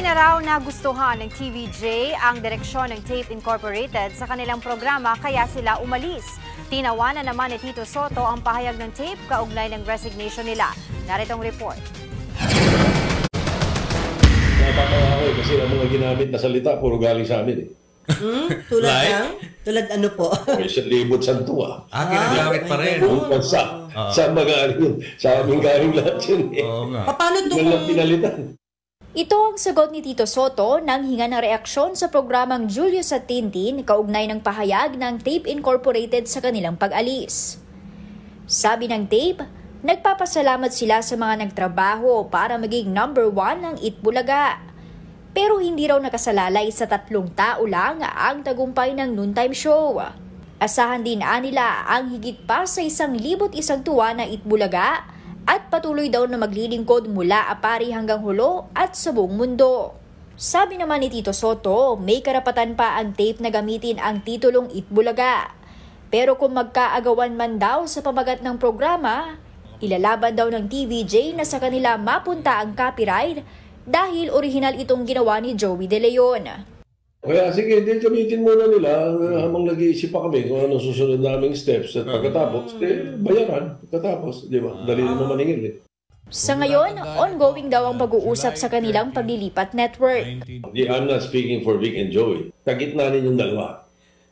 na raw nagustuhan ng TVJ ang direksyon ng Tape Incorporated sa kanilang programa kaya sila umalis. Tinawanan naman ni Tito Sotto ang pahayag ng Tape kaugnay ng resignation nila. Narito ang report. Natatawa ako kasi ang mga ginamit na salita puro galing sa amin eh. Tulad ng? Tulad ano po? May libot santua. Ginagamit pa rin. Sa mga yun. Sa aming galing lahat yun eh. Oo nga. Paano ito Walang pinalitan. Ito ang sagot ni Tito Sotto nang hinga ng reaksyon sa programang Julius at Tintin kaugnay ng pahayag ng Tape Incorporated sa kanilang pag-alis. Sabi ng Tape, nagpapasalamat sila sa mga nagtrabaho para maging #1 ng Itbulaga. Pero hindi raw nakasalalay sa 3 tao lang ang tagumpay ng noontime show. Asahan din nila ang higit pa sa 1,001 tuwa na Itbulaga at patuloy daw na maglilingkod mula Apari hanggang Hulo at sa buong mundo. Sabi naman ni Tito Sotto, may karapatan pa ang Tape na gamitin ang titulong Itbulaga. Pero kung magkaagawan man daw sa pamagat ng programa, ilalaban daw ng TVJ na sa kanila mapunta ang copyright dahil orihinal itong ginawa ni Joey De Leon. Kaya sige, din gamitin muna nila habang nag-iisip pa kami kung anong susunod naming steps at pagkatapos, bayaran. Pagkatapos, di ba? Dali naman maningil eh. Sa ngayon, ongoing daw ang pag-uusap sa kanilang paglilipat network. I'm not speaking for Vic and Joey. Tagitna ninyong dalawa.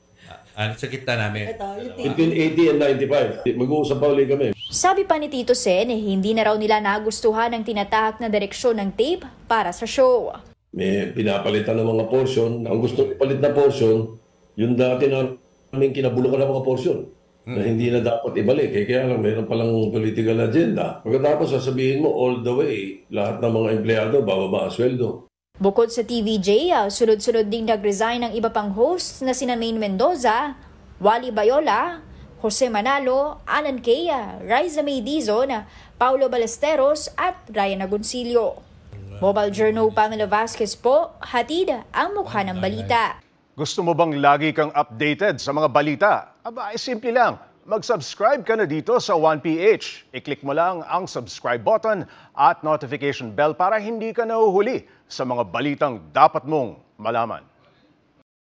Sa kita namin. Between 80 and 95. Mag-uusap pa ulit kami. Sabi pa ni Tito Sen, hindi na raw nila nagustuhan ang tinatahak na direksyon ng Tape para sa show. May pinapalitan ng mga portion. Ang gusto ipalit na portion, yung dati namin kinabulukan ng mga portion na hindi na dapat ibalik. Kaya lang, mayroon palang political agenda. Pagkatapos, sasabihin mo all the way, lahat ng mga empleyado bababa ang sweldo. Bukod sa TVJ, sunod-sunod ding nag-resign ang iba pang hosts na sina Maine Mendoza, Wally Bayola, Jose Manalo, Alan Kea, Riza May Dizon, Paulo Ballesteros at Ryan Agoncillo. Mobile Journal Pamela Vasquez po, hatid ang mukha ng balita. Gusto mo bang lagi kang updated sa mga balita? Aba, ay simple lang. Mag-subscribe ka na dito sa 1PH. I-click mo lang ang subscribe button at notification bell para hindi ka nahuhuli sa mga balitang dapat mong malaman.